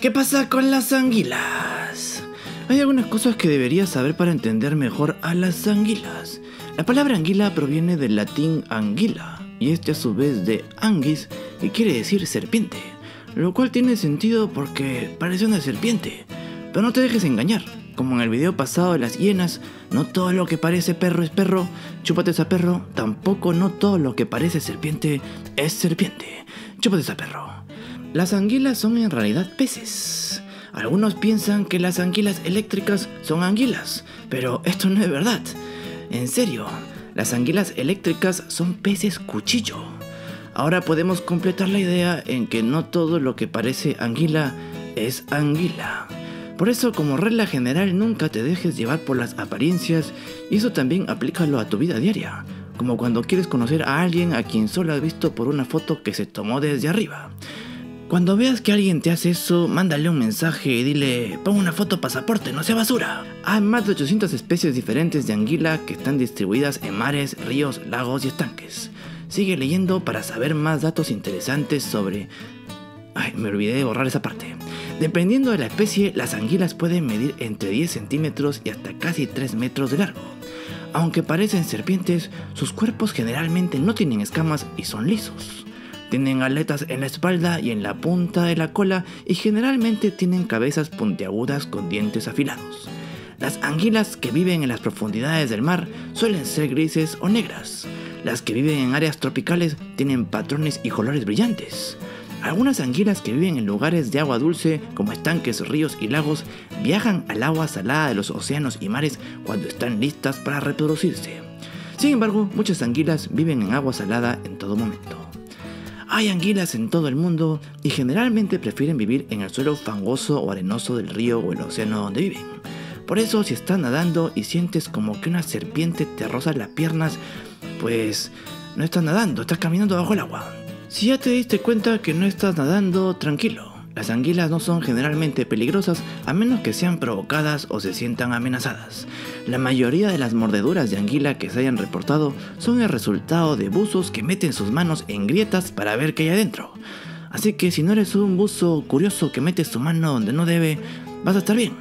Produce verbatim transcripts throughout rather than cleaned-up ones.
¿Qué pasa con las anguilas? Hay algunas cosas que deberías saber para entender mejor a las anguilas. La palabra anguila proviene del latín anguila, y este a su vez de anguis, que quiere decir serpiente, lo cual tiene sentido porque parece una serpiente. Pero no te dejes engañar, como en el video pasado de las hienas, no todo lo que parece perro es perro, chúpate esa perro, tampoco no todo lo que parece serpiente es serpiente, chúpate esa perro. Las anguilas son en realidad peces. Algunos piensan que las anguilas eléctricas son anguilas, pero esto no es verdad. En serio, las anguilas eléctricas son peces cuchillo. Ahora podemos completar la idea en que no todo lo que parece anguila es anguila. Por eso, como regla general, nunca te dejes llevar por las apariencias, y eso también aplícalo a tu vida diaria, como cuando quieres conocer a alguien a quien solo has visto por una foto que se tomó desde arriba. Cuando veas que alguien te hace eso, mándale un mensaje y dile: pon una foto pasaporte, no sea basura. Hay más de ochocientas especies diferentes de anguila que están distribuidas en mares, ríos, lagos y estanques. Sigue leyendo para saber más datos interesantes sobre... Ay, me olvidé de borrar esa parte. Dependiendo de la especie, las anguilas pueden medir entre diez centímetros y hasta casi tres metros de largo. Aunque parecen serpientes, sus cuerpos generalmente no tienen escamas y son lisos. Tienen aletas en la espalda y en la punta de la cola, y generalmente tienen cabezas puntiagudas con dientes afilados. Las anguilas que viven en las profundidades del mar suelen ser grises o negras. Las que viven en áreas tropicales tienen patrones y colores brillantes. Algunas anguilas que viven en lugares de agua dulce, como estanques, ríos y lagos, viajan al agua salada de los océanos y mares cuando están listas para reproducirse. Sin embargo, muchas anguilas viven en agua salada en todo momento. Hay anguilas en todo el mundo y generalmente prefieren vivir en el suelo fangoso o arenoso del río o el océano donde viven. Por eso, si estás nadando y sientes como que una serpiente te roza las piernas, pues no estás nadando, estás caminando bajo el agua. Si ya te diste cuenta que no estás nadando, tranquilo. Las anguilas no son generalmente peligrosas a menos que sean provocadas o se sientan amenazadas. La mayoría de las mordeduras de anguila que se hayan reportado son el resultado de buzos que meten sus manos en grietas para ver qué hay adentro. Así que si no eres un buzo curioso que mete su mano donde no debe, vas a estar bien.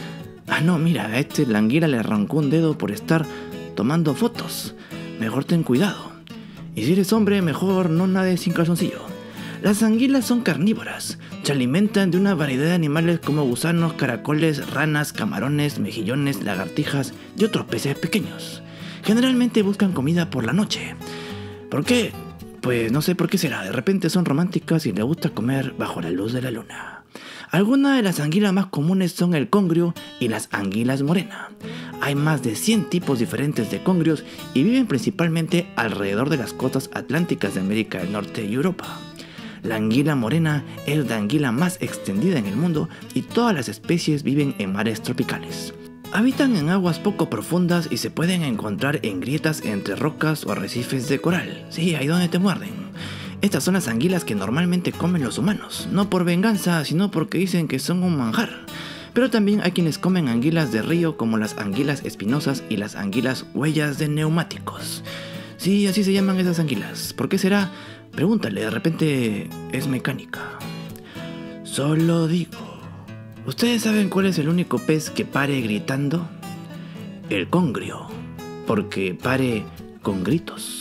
Ah no, mira, a este la anguila le arrancó un dedo por estar tomando fotos. Mejor ten cuidado. Y si eres hombre, mejor no nades sin calzoncillo. Las anguilas son carnívoras. Se alimentan de una variedad de animales como gusanos, caracoles, ranas, camarones, mejillones, lagartijas y otros peces pequeños. Generalmente buscan comida por la noche. ¿Por qué? Pues no sé por qué será. De repente son románticas y les gusta comer bajo la luz de la luna. Algunas de las anguilas más comunes son el congrio y las anguilas morena. Hay más de cien tipos diferentes de congrios y viven principalmente alrededor de las costas atlánticas de América del Norte y Europa. La anguila morena es la anguila más extendida en el mundo y todas las especies viven en mares tropicales. Habitan en aguas poco profundas y se pueden encontrar en grietas entre rocas o arrecifes de coral. Sí, ahí donde te muerden. Estas son las anguilas que normalmente comen los humanos, no por venganza, sino porque dicen que son un manjar. Pero también hay quienes comen anguilas de río, como las anguilas espinosas y las anguilas huellas de neumáticos. Sí, así se llaman esas anguilas. ¿Por qué será? Pregúntale, de repente es mecánica. Solo digo. ¿Ustedes saben cuál es el único pez que pare gritando? El congrio, porque pare con gritos.